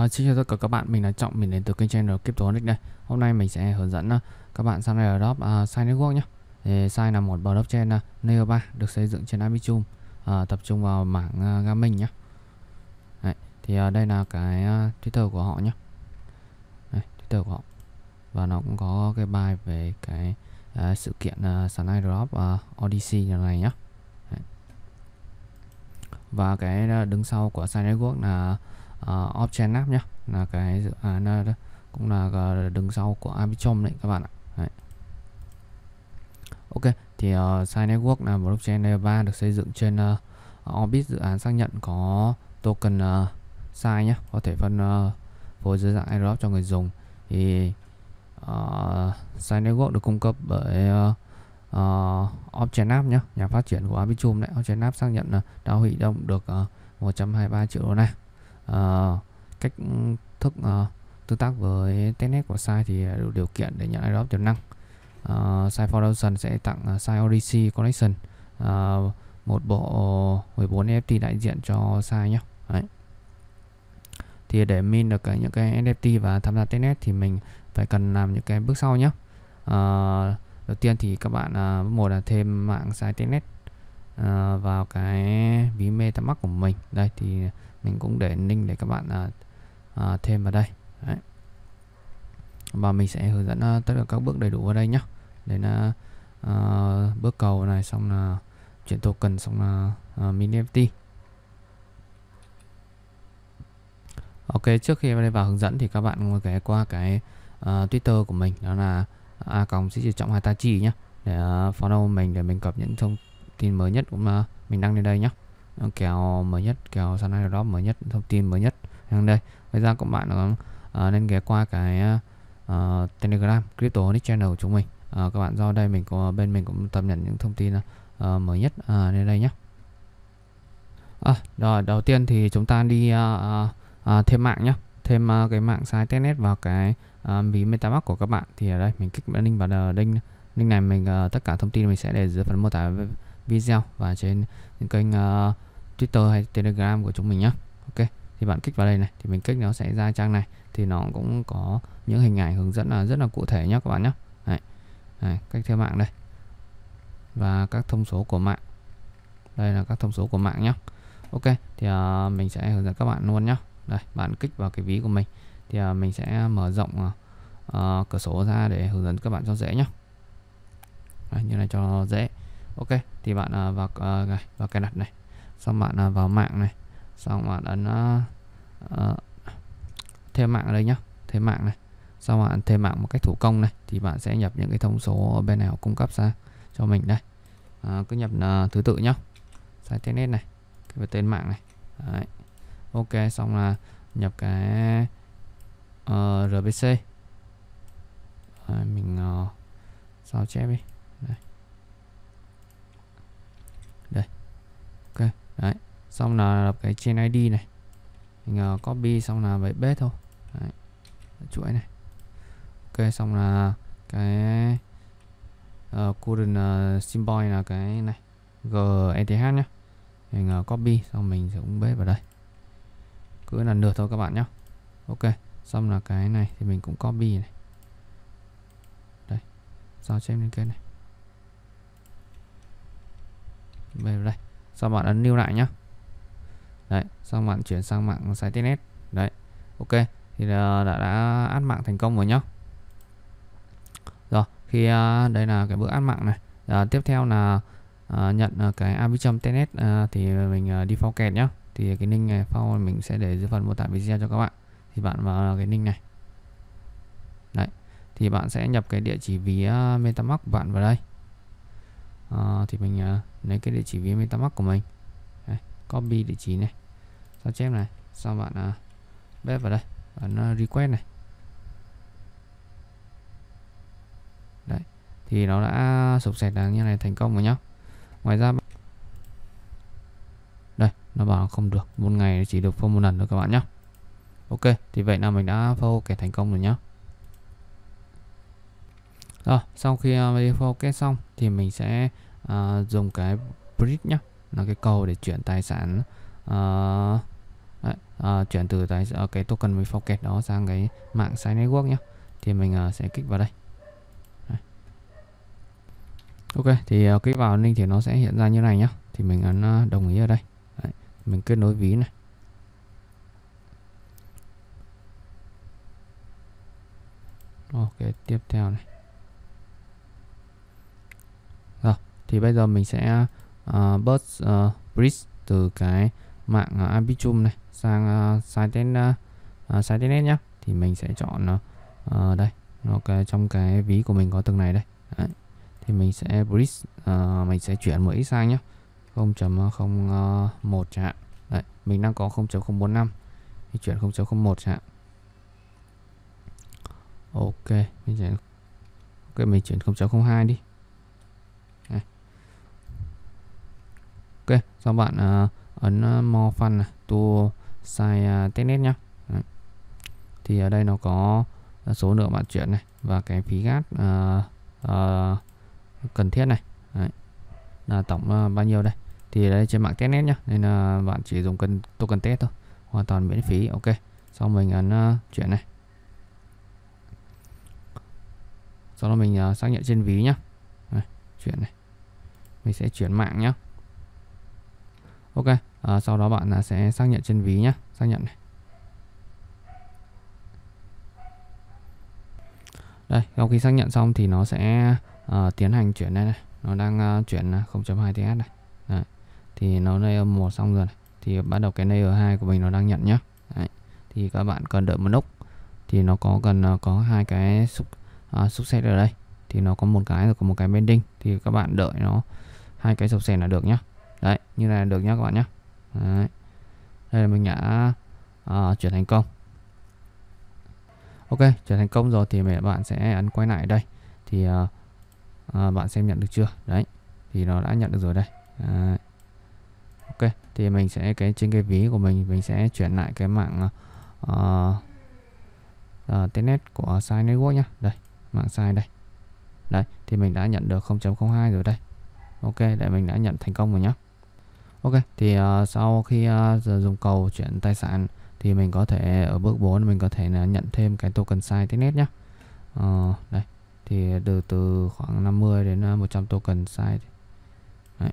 Xin chào tất cả các bạn, mình là Trọng, mình đến từ kênh channel Cryptonics đây. Hôm nay mình sẽ hướng dẫn các bạn sang airdrop Sai Network nhé. Thì Sai là một blockchain Layer 3 được xây dựng trên Arbitrum, tập trung vào mảng gaming nhé. Đấy, thì đây là cái Twitter của họ nhé. Đây, Twitter của họ. Và nó cũng có cái bài về cái sự kiện sàn airdrop Odyssey như này nhé. Đấy. Và cái đứng sau của Sai Network là Opchain App nhé, là cái dự án cũng là đứng sau của Arbitrum đấy các bạn ạ. Đấy. Ok, thì Sai Network là blockchain layer 3 được xây dựng trên Orbit, dự án xác nhận có token Sai nhé, có thể phân phối dưới dạng airdrop cho người dùng. Thì Sai Network được cung cấp bởi Opchain App nhé, nhà phát triển của Arbitrum đấy. Opchain App xác nhận đã huy động được 123 triệu đô la. Cách thức tương tác với testnet của Sai thì đủ điều kiện để nhận airdrop tiềm năng. Sai Foundation sẽ tặng Sai Odyssey Collection, một bộ 14 NFT đại diện cho Sai nhé. Đấy. Thì để min được những cái NFT và tham gia testnet thì mình phải cần làm những cái bước sau nhé. Đầu tiên thì các bạn bước một là thêm mạng Sai testnet vào cái ví MetaMask của mình. Đây thì mình cũng để link để các bạn thêm vào đây. Đấy. Và mình sẽ hướng dẫn tất cả các bước đầy đủ ở đây nhé. Đấy là bước cầu này, xong là chuyển token, xong là mini NFT. Ok, trước khi vào hướng dẫn thì các bạn ghé qua cái Twitter của mình, đó là @Trọng2tachi nhé, để follow mình để mình cập nhật thông tin mới nhất cũng mình đăng lên đây nhé. Kèo mới nhất, kèo sàn airdrop mới nhất, thông tin mới nhất đăng đây. Ngoài ra các bạn nên ghé qua cái Telegram Cryptonics channel của chúng mình. Các bạn do đây mình có bên mình cũng cập nhật những thông tin mới nhất lên đây nhé. Rồi, đầu tiên thì chúng ta đi thêm mạng nhé, thêm cái mạng Sai testnet vào cái ví MetaMask của các bạn. Thì ở đây mình kích link vào link này, mình tất cả thông tin mình sẽ để dưới phần mô tả video và trên những kênh Twitter hay Telegram của chúng mình nhé. Ok, thì bạn kích vào đây này thì mình kích nó sẽ ra trang này, thì nó cũng có những hình ảnh hướng dẫn rất là cụ thể nhé các bạn nhé. Đây, cách thêm mạng đây và các thông số của mạng. Đây là các thông số của mạng nhé. Ok, thì mình sẽ hướng dẫn các bạn luôn nhé. Đây, bạn kích vào cái ví của mình thì mình sẽ mở rộng cửa sổ ra để hướng dẫn các bạn cho dễ nhé. Đây, như này cho dễ. Ok, thì bạn vào cài đặt này, xong bạn vào mạng này, xong bạn ấn thêm mạng ở đây nhé, thêm mạng này, xong bạn thêm mạng một cách thủ công này, thì bạn sẽ nhập những cái thông số bên nào cung cấp ra cho mình đây. Cứ nhập thứ tự nhé, Sai testnet này, cái tên mạng này. Đấy. Ok, xong là nhập cái RBC. Mình sao chép đi đây. Đây. Ok, đấy, xong là lập cái chain ID này, mình copy xong là vậy bết thôi. Đấy. Chuỗi này. Ok, xong là cái current symbol là cái này GETH nhé, mình copy xong mình sẽ cũng bết vào đây, cứ lần lượt thôi các bạn nhé. Ok, xong là cái này thì mình cũng copy này, đây, sao chép lên cái này, bết vào đây, xong bạn ấn lưu lại nhé. Đấy, xong bạn chuyển sang mạng Sai testnet. Đấy, ok, thì đã add mạng thành công rồi nhá. Rồi, khi đây là cái bước add mạng này. Tiếp theo là nhận cái Arbitrum testnet thì mình default kẹt nhá. Thì cái link này file mình sẽ để dưới phần mô tả video cho các bạn. Thì bạn vào cái link này. Đấy, thì bạn sẽ nhập cái địa chỉ ví MetaMask của bạn vào đây. Thì mình lấy cái địa chỉ ví MetaMask của mình. Đây, copy địa chỉ này, sao chép này, sau bạn bếp vào đây, bạn request này. Đấy, thì nó đã sục sẹt như này thành công rồi nhá. Ngoài ra đây nó bảo không được, một ngày chỉ được phô một lần thôi các bạn nhé. Ok, thì vậy là mình đã phô kẻ thành công rồi nhá. Rồi, sau khi phô kết xong thì mình sẽ dùng cái bridge nhá, là cái cầu để chuyển tài sản chuyển từ cái token với Forget đó sang cái mạng Side Network nhé. Thì mình sẽ kích vào đây. Đấy. Ok, thì kích vào link thì nó sẽ hiện ra như này nhá. Thì mình ấn đồng ý ở đây. Đấy. Mình kết nối ví này. Ok, tiếp theo này. Rồi, thì bây giờ mình sẽ bridge từ cái mạng Arbitrum này sang Side.net nhé. Thì mình sẽ chọn đây, trong cái ví của mình có từng này đây. Đấy. Thì mình sẽ bridge, mình sẽ chuyển một ít sang nhé, 0.01 chẳng hạn. Đấy, mình đang có 0.045 thì chuyển 0.01 chẳng hạn. Ok, mình chuyển 0.02 đi. Đây. Ok, sau bạn ấn more fun này, to Side.net nhé. Thì ở đây nó có số lượng bạn chuyển này và cái phí gas cần thiết này. Đấy. Là tổng bao nhiêu đây. Thì đây trên mạng testnet nhá, nên là bạn chỉ dùng token test thôi, hoàn toàn miễn phí. Ok, sau mình ấn chuyển này, sau đó mình xác nhận trên ví nhá. Đây, chuyển này, mình sẽ chuyển mạng nhá. Ok, sau đó bạn sẽ xác nhận trên ví nhá, xác nhận này. Đây, sau khi xác nhận xong thì nó sẽ tiến hành chuyển đây này. Nó đang chuyển 0.2 TH này. Đấy. Thì nó layer 1 xong rồi này. Thì bắt đầu cái layer 2 của mình nó đang nhận nhá. Đấy. Thì các bạn cần đợi một lúc. Thì nó có hai cái subset ở đây. Thì nó có một cái rồi có một cái bending. Thì các bạn đợi nó hai cái subset là được nhá. Đấy, như này là được nhá các bạn nhá. Đấy. Đây là mình đã chuyển thành công. Ok, chuyển thành công rồi thì bạn sẽ ấn quay lại đây. Thì bạn xem nhận được chưa? Đấy, thì nó đã nhận được rồi đây. Ok, thì mình sẽ trên cái ví của mình sẽ chuyển lại cái mạng testnet của Side Network nhá. Đây, mạng Side đây. Đấy, thì mình đã nhận được 0.02 rồi đây. Ok, để mình đã nhận thành công rồi nhá. Ok, thì sau khi dùng cầu chuyển tài sản thì mình có thể ở bước 4 mình có thể là nhận thêm cái token Side.net nhé. Đây, thì từ khoảng 50 đến 100 token Side. Đấy.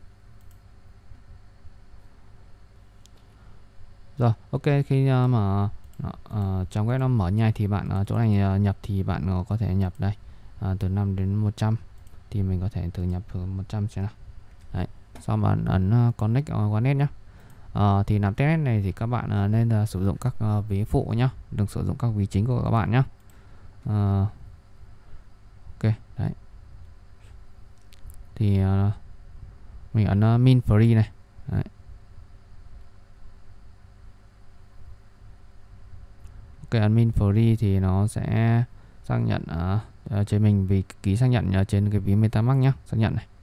Rồi, ok, khi mà trong web nó mở nhanh thì bạn ở chỗ này nhập thì bạn có thể nhập đây từ 5 đến 100 thì mình có thể thử nhập thử 100 xem nào. Đấy, sau bạn ấn connect qua net nhé. Thì làm test này thì các bạn nên sử dụng các ví phụ nhé, đừng sử dụng các ví chính của các bạn nhé. Ok, đấy. Thì mình ấn min free này. Đấy. Ok, ấn min free thì nó sẽ xác nhận trên mình vì ký xác nhận trên cái ví MetaMask nhé, xác nhận này.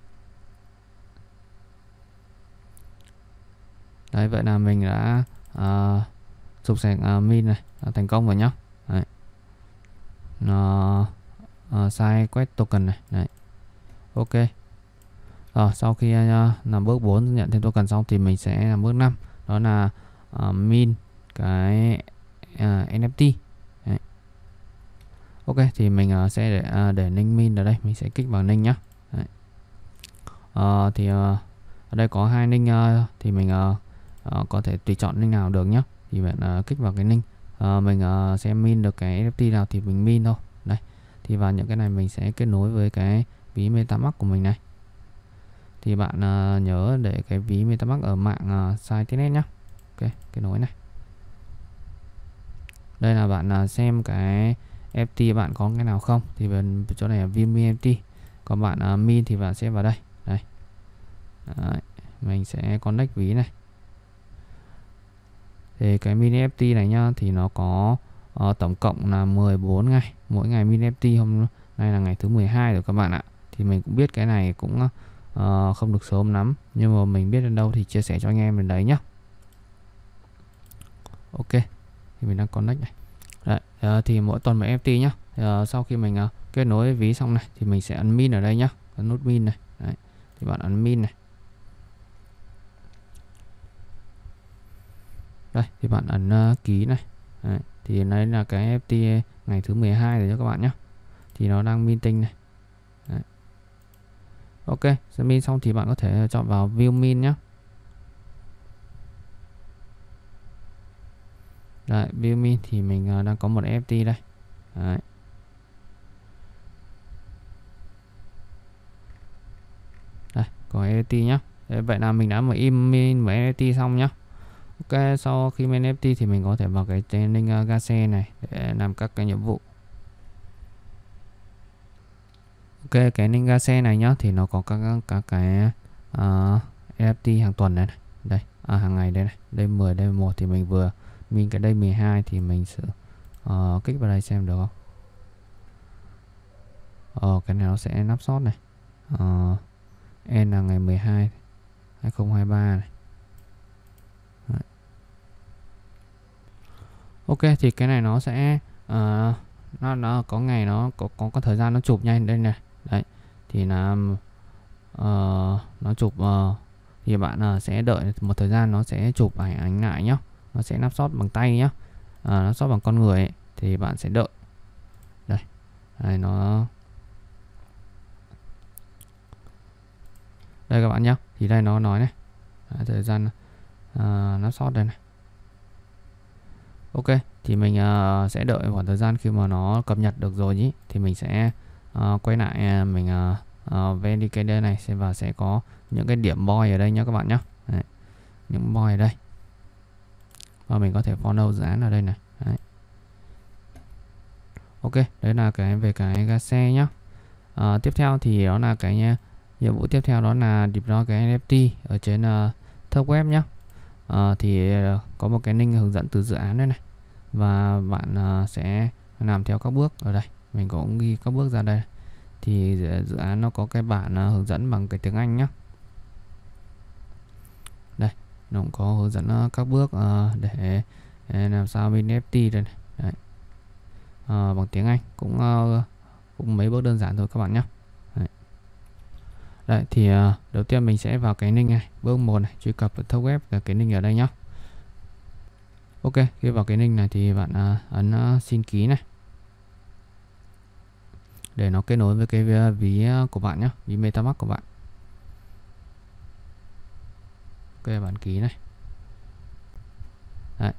Đấy, vậy là mình đã sục sạch min này thành công rồi nhá. Đấy. Nó sai quét token này. Đấy. Ok. Rồi, sau khi làm bước 4 nhận thêm token xong thì mình sẽ làm bước 5, đó là min cái NFT. Đấy. Ok, thì mình sẽ để link min ở đây, mình sẽ kích vào link nhá. Đấy. Thì ở đây có hai link thì mình có thể tùy chọn link nào được nhé. Thì bạn kích vào cái link mình sẽ min được cái NFT nào thì mình min thôi. Đây, thì vào những cái này mình sẽ kết nối với cái ví MetaMask của mình này. Thì bạn nhớ để cái ví MetaMask ở mạng Side.net nhé. Ok, kết nối này. Đây là bạn xem cái FT bạn có cái nào không, thì bên chỗ này là view NFT. Còn bạn min thì bạn sẽ vào đây. Đây. Đấy, mình sẽ connect ví này. Thì cái mini FT này nhá, thì nó có tổng cộng là 14 ngày. Mỗi ngày mini FT hôm nay là ngày thứ 12 rồi các bạn ạ. Thì mình cũng biết cái này cũng không được sớm lắm, nhưng mà mình biết đến đâu thì chia sẻ cho anh em đến đấy nhá. Ok, thì mình đang connect này. Đấy, thì mỗi tuần một FT nhá. Sau khi mình kết nối ví xong này thì mình sẽ ấn min ở đây nhá, ấn nút min này. Đấy, thì bạn ấn min này. Đây thì bạn ấn ký này. Đấy, thì đây là cái NFT ngày thứ 12 rồi cho các bạn nhé. Thì nó đang minting này. Đấy. Ok, sẽ min xong thì bạn có thể chọn vào view min nhé. Đấy, view min thì mình đang có một NFT đây. Đấy. Đây, có NFT nhá. Đấy, vậy là mình đã mở in min một NFT xong nhá. Ok, sau khi min NFT thì mình có thể vào cái training Gase này để làm các cái nhiệm vụ. Ok, cái Ninja xe này nhá thì nó có các cái NFT hàng tuần này, đây hàng ngày đây này, đây 10 đây 11 thì mình vừa min cái đây 12 thì mình sẽ kích vào đây xem được không. Cái này nó sẽ nắp sót này. N là ngày 12 2023 này. Đấy. Ok, thì cái này nó sẽ nó có ngày nó có thời gian nó chụp nhanh đây này. Đấy thì là nó chụp thì bạn sẽ đợi một thời gian nó sẽ chụp ảnh lại nhá. Nó sẽ nắp sót bằng tay nhá. Nắp sót bằng con người ấy, thì bạn sẽ đợi. Đây nó đây các bạn nhá. Thì đây nó nói này. Thời gian nắp sót đây này. Ok, thì mình sẽ đợi khoảng thời gian khi mà nó cập nhật được rồi nhỉ, thì mình sẽ quay lại mình Vindicator này xem và sẽ có những cái điểm boy ở đây nhé các bạn nhé. Đấy, những boy ở đây và mình có thể follow dự án ở đây này. Đấy. Ok, đấy là cái về cái Gase nhá. Tiếp theo thì đó là cái nhiệm vụ tiếp theo, đó là deploy cái NFT ở trên top web nhé. Thì có một cái link hướng dẫn từ dự án đây này, và bạn sẽ làm theo các bước ở đây. Mình cũng ghi các bước ra đây. Thì dự án nó có cái bản hướng dẫn bằng cái tiếng Anh nhé. Đây, nó cũng có hướng dẫn các bước để làm sao min NFT đây này. Đấy. Bằng tiếng Anh cũng mấy bước đơn giản thôi các bạn nhé. Đấy thì đầu tiên mình sẽ vào cái link này, bước 1 này, truy cập top web, cái link ở đây nhé. Ok, khi vào cái link này thì bạn ấn xin ký này để nó kết nối với cái ví của bạn nhé, ví MetaMask của bạn. Ok, bạn ký này. Đấy.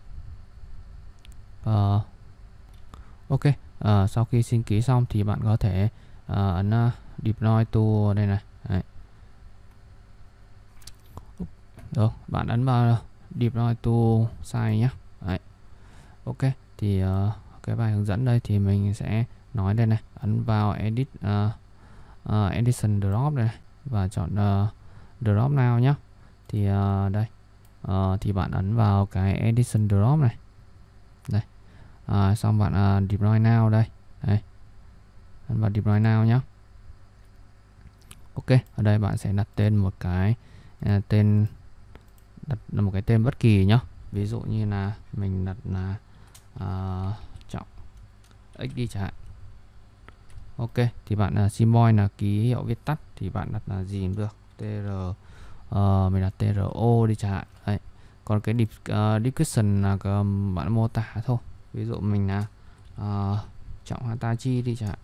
Ok, sau khi xin ký xong thì bạn có thể ấn deploy to đây này. Đấy. Được, bạn ấn vào deploy to site nhé. Đấy. Ok, thì cái bài hướng dẫn đây thì mình sẽ nói đây này, ấn vào edit edition drop này và chọn drop now nhé. Thì đây thì bạn ấn vào cái edition drop này. Đây. Xong bạn deploy now đây. Đây. Ấn vào deploy now nhé. Ok, ở đây bạn sẽ đặt tên một cái tên, đặt một cái tên bất kỳ nhé. Ví dụ như là mình đặt là Trọng XD chẳng hạn. Ok, thì bạn symbol là ký hiệu viết tắt thì bạn đặt là gì cũng được. Mình đặt TRO đi chẳng hạn. Đấy. Còn cái description là bạn mô tả thôi. Ví dụ mình là Trọng Hitachi đi chẳng hạn.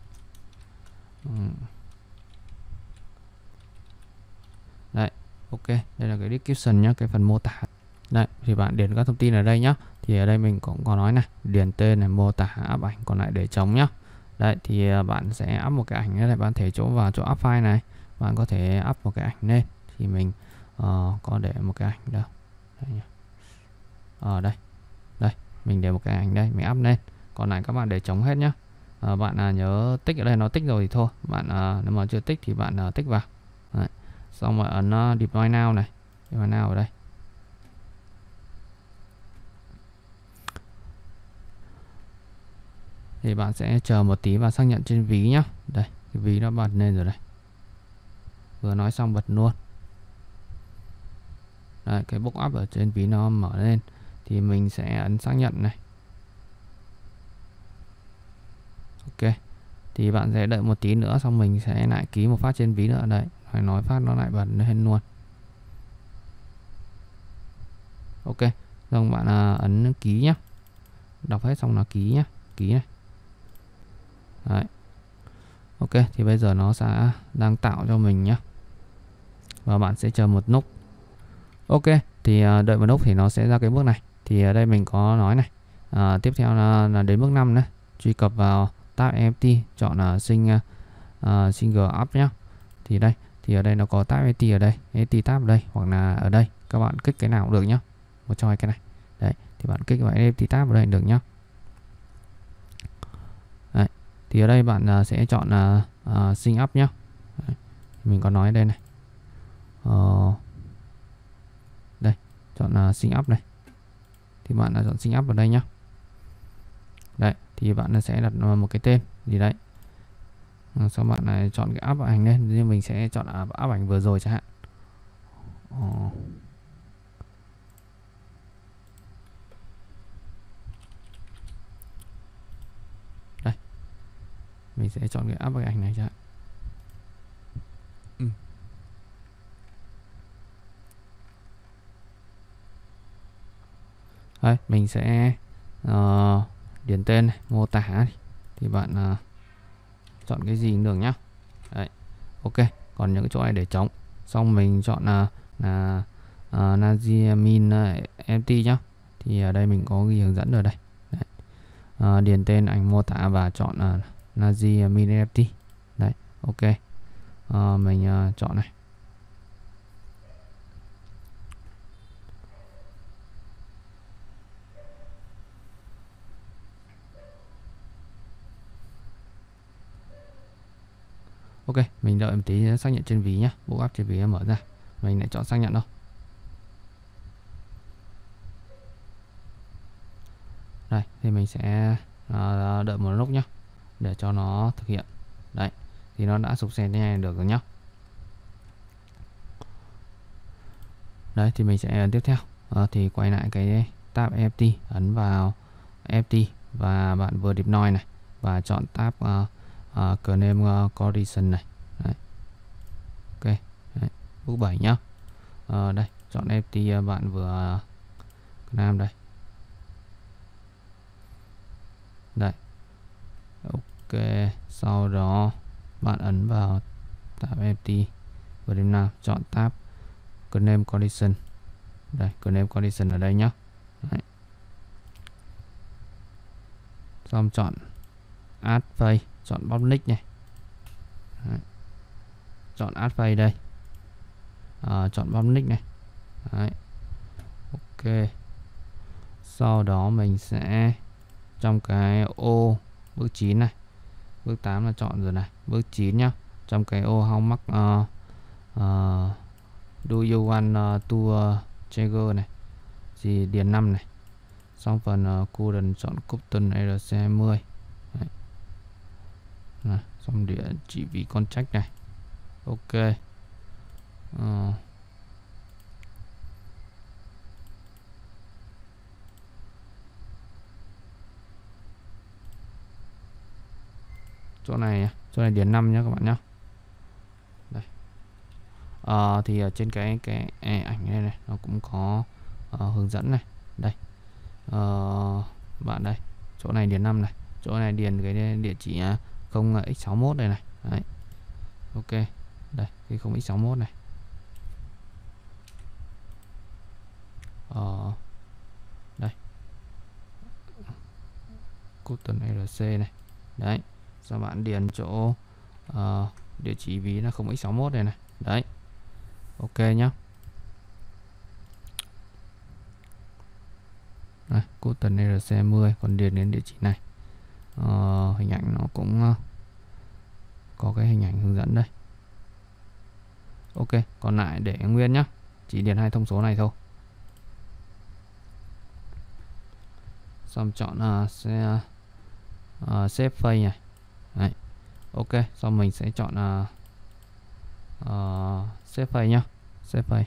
Đấy, ok, đây là cái description nhá, cái phần mô tả. Đây, thì bạn điền các thông tin ở đây nhá. Thì ở đây mình cũng có nói này, điền tên này, mô tả, up ảnh, còn lại để trống nhá. Đấy, thì bạn sẽ up một cái ảnh này, bạn thể vào chỗ up file này, bạn có thể up một cái ảnh lên. Thì mình có để một cái ảnh đâu. Đây, đây, mình để một cái ảnh đây, mình up lên. Còn lại các bạn để trống hết nhá. Bạn nhớ tích ở đây, nó tích rồi thì thôi. Bạn nếu mà chưa tích thì bạn tích vào. Đấy. Xong rồi ấn deploy now này, deploy now ở đây. Thì bạn sẽ chờ một tí và xác nhận trên ví nhá. Đây, cái ví nó bật lên rồi đây. Vừa nói xong bật luôn. Đây, cái box up ở trên ví nó mở lên. Thì mình sẽ ấn xác nhận này. Ok. Thì bạn sẽ đợi một tí nữa, xong mình sẽ lại ký một phát trên ví nữa. Đấy, phải nói phát nó lại bật lên luôn. Ok, Xong bạn ấn ký nhá, đọc hết xong là ký nhá, ký này. Đấy. Ok, thì bây giờ nó sẽ đang tạo cho mình nhá, và bạn sẽ chờ một lúc. Ok, thì đợi một lúc thì nó sẽ ra cái bước này. Thì ở đây mình có nói này, tiếp theo là đến bước 5 nữa, truy cập vào tab NFT, chọn single app nhé. Thì đây, thì ở đây nó có tab NFT ở đây, NFT tab ở đây, hoặc là ở đây các bạn kích cái nào cũng được nhá, một trong hai cái này. Đấy, thì bạn kích vào NFT tab ở đây được nhá. Đấy, thì ở đây bạn sẽ chọn sync up nhá. Đấy, mình có nói đây này, đây chọn sync up này, thì bạn chọn sync up ở đây nhá. Đấy, thì bạn sẽ đặt một cái tên gì đấy, sau bạn này chọn cái app ảnh lên, nhưng mình sẽ chọn app ảnh vừa rồi chẳng hạn. Đây, mình sẽ chọn cái app ảnh này chẳng hạn. Đây, mình sẽ điền tên này, mô tả này. Thì bạn chọn cái gì cũng được nhá. Đấy, ok. Còn những cái chỗ này để trống. Xong mình chọn là Naziamin empty nhá. Thì ở đây mình có ghi hướng dẫn rồi đây. Đấy. Điền tên, ảnh, mô tả và chọn Naziamin empty. Đấy, ok. Mình chọn này. Ok, mình đợi một tí xác nhận trên ví nhá. Bộ app trên ví mở ra. Mình lại chọn xác nhận đâu. Đây, thì mình sẽ đợi một lúc nhá, để cho nó thực hiện. Đấy, thì nó đã sục xe này được rồi nhá. Đấy, thì mình sẽ tiếp theo thì quay lại cái tab NFT, ấn vào NFT và bạn vừa deploy này, và chọn tab Claim Condition này. Đấy. Ok. Đấy. Bước 7 nhá. Đây, chọn NFT bạn vừa claim đây. Đây. Ok, sau đó bạn ấn vào tab NFT vừa deploy, chọn tab Claim Condition. Đây, Claim Condition ở đây nhá. Đấy. Xong chọn Add Phase, chọn Public này. Đấy. Chọn Add Phase đây. Chọn Public này. Đấy. Ok. Sau đó mình sẽ trong cái ô bước 9 này. Bước 8 là chọn rồi này. Bước 9 nhá. Trong cái ô how much do you want to trigger này, thì điền 5 này. Xong phần current chọn Cupton RC20. Xong địa chỉ vì contract này. Ok. Chỗ này điền 5 nhé các bạn nhé. Đây. Thì ở trên cái ảnh này này nó cũng có hướng dẫn này. Đây. Bạn đây, chỗ này điền 5 này, chỗ này điền cái địa chỉ 0x61 đây này. Đấy. Ok. Đây, cái 0x61 này. Đây. Cotton RC này. Đấy. Sau bạn điền chỗ địa chỉ ví là 0x61 đây này. Đấy. Ok nhá. Cotton RC10, còn điền đến địa chỉ này. Hình ảnh nó cũng có cái hình ảnh hướng dẫn đây. Ok, còn lại để nguyên nhá, chỉ điền 2 thông số này thôi. Xong chọn save phase này. Đấy. Ok, xong mình sẽ chọn save phase nhá, save phase.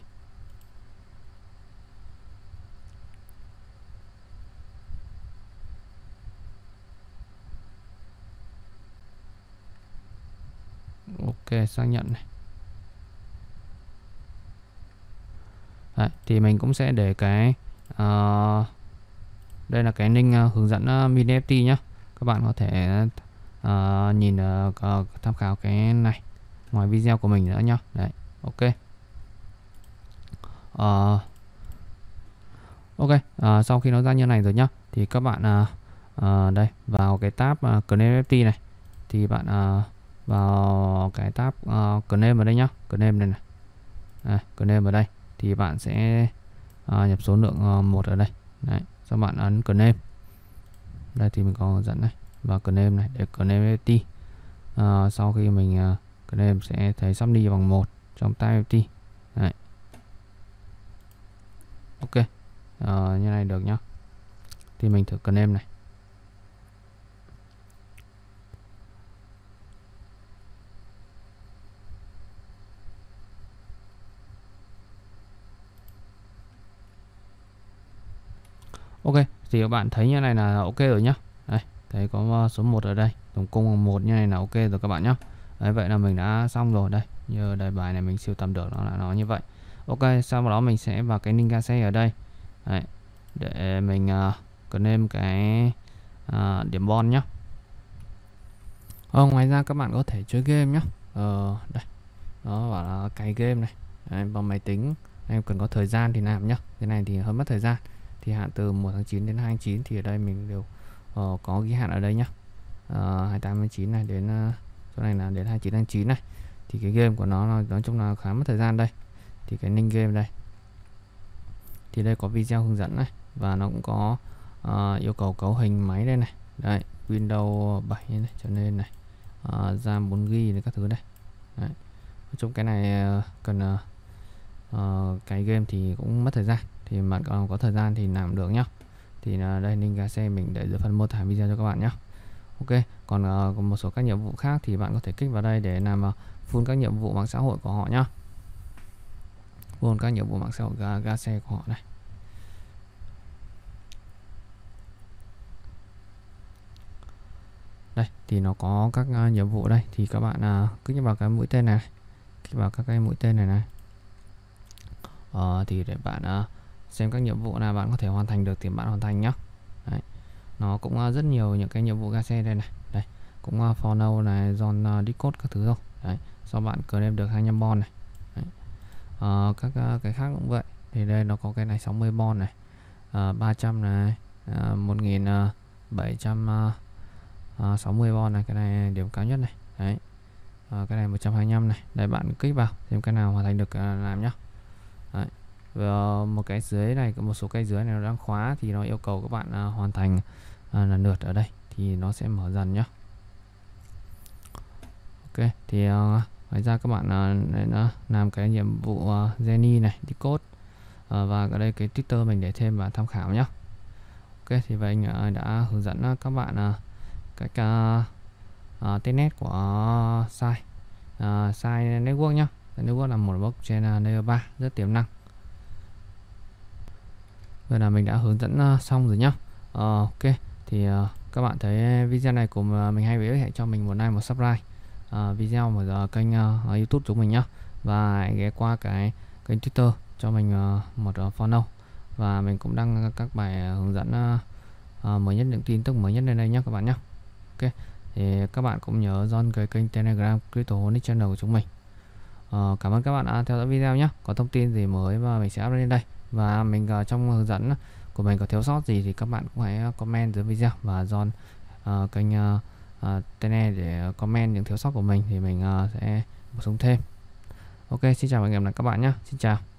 Ok, xác nhận này. Đấy, thì mình cũng sẽ để cái đây là cái link hướng dẫn mini NFT nhá. Các bạn có thể nhìn tham khảo cái này ngoài video của mình nữa nhá. Đấy, ok. Sau khi nó ra như này rồi nhá, thì các bạn đây vào cái tab Claim NFT này, thì bạn vào cái tab Claim ở đây nhá, Claim này này, Claim ở đây thì bạn sẽ nhập số lượng 1 ở đây. Đấy, sau bạn ấn Claim. Đây thì mình có hướng dẫn này, vào Claim này để Claim NFT. Sau khi mình Claim sẽ thấy sắp đi bằng 1 trong tab NFT. Đấy. Ok. Như này được nhá. Thì mình thử Claim này. Ok, thì các bạn thấy như này là ok rồi nhá. Đây, thấy có số 1 ở đây, tổng共 1 như này là ok rồi các bạn nhá. Đấy, vậy là mình đã xong rồi đây. Như đề bài này mình siêu tầm được nó là nó như vậy. Ok, sau đó mình sẽ vào cái Ninja Xe ở đây. Đấy, để mình claim cái điểm bon nhá. Ngoài ra các bạn có thể chơi game nhá. Đây, nó bảo là cài game này. Đấy, vào máy tính em cần có thời gian thì làm nhá. Cái này thì hơi mất thời gian. Thì hạn từ 1 tháng 9 đến 2 tháng 9 thì ở đây mình đều có ghi hạn ở đây nhá. 28 tháng 9 này đến chỗ này là đến 29 tháng 9 này. Thì cái game của nó nói chung là khá mất thời gian đây. Thì cái link game đây. Thì đây có video hướng dẫn này, và nó cũng có yêu cầu cấu hình máy đây này. Đây, Windows 7 này, cho nên này. RAM 4GB các thứ đây. Đấy. Nói chung cái này cần cái game thì cũng mất thời gian, thì bạn còn có thời gian thì làm được nhá. Thì đây Ninja Xe mình để dưới phần mô tả video cho các bạn nhé. Ok, còn một số các nhiệm vụ khác thì bạn có thể kích vào đây để làm full các nhiệm vụ mạng xã hội của họ nhá. Full các nhiệm vụ mạng xã hội ga xe của họ này. Đây thì nó có các nhiệm vụ đây, thì các bạn kích vào cái mũi tên này, kích vào các cái mũi tên này này. Thì để bạn xem các nhiệm vụ nào bạn có thể hoàn thành được thì bạn hoàn thành nhá. Đấy. Nó cũng rất nhiều những cái nhiệm vụ ga xe đây này. Đây, cũng follow này, John Discord các thứ rồi. Đấy, sau bạn claim được 25 bon này. Đấy. Các cái khác cũng vậy. Thì đây nó có cái này 60 bon này, 300 này, 1760 bon này, cái này điểm cao nhất này. Đấy. Cái này 125 này. Đây bạn kích vào xem cái nào hoàn thành được làm nhá. Đấy. Và một cái dưới này, một số cái dưới này nó đang khóa thì nó yêu cầu các bạn hoàn thành lần lượt ở đây thì nó sẽ mở dần nhá. Ok, thì ngoài ra các bạn làm cái nhiệm vụ Jenny này, Discord và ở đây cái Twitter mình để thêm và tham khảo nhá. Ok, thì vậy anh đã hướng dẫn các bạn cái telnet của Sai Network nhá. Network là một blockchain layer 3 rất tiềm năng. Vậy là mình đã hướng dẫn xong rồi nhá. Ok, thì các bạn thấy video này của mình hay với hãy cho mình một like, một subscribe video một kênh YouTube chúng mình nhá, và hãy ghé qua cái kênh Twitter cho mình một follow, và mình cũng đăng các bài hướng dẫn mới nhất, những tin tức mới nhất lên đây nhé các bạn nhé. Ok, thì các bạn cũng nhớ join cái kênh Telegram Cryptoholic Channel của chúng mình. Cảm ơn các bạn đã theo dõi video nhé. Có thông tin gì mới mà mình sẽ up lên đây, và mình trong hướng dẫn của mình có thiếu sót gì thì các bạn cũng hãy comment dưới video và join kênh Tene để comment những thiếu sót của mình thì mình sẽ bổ sung thêm. Ok, xin chào và hẹn gặp lại các bạn nhé. Xin chào.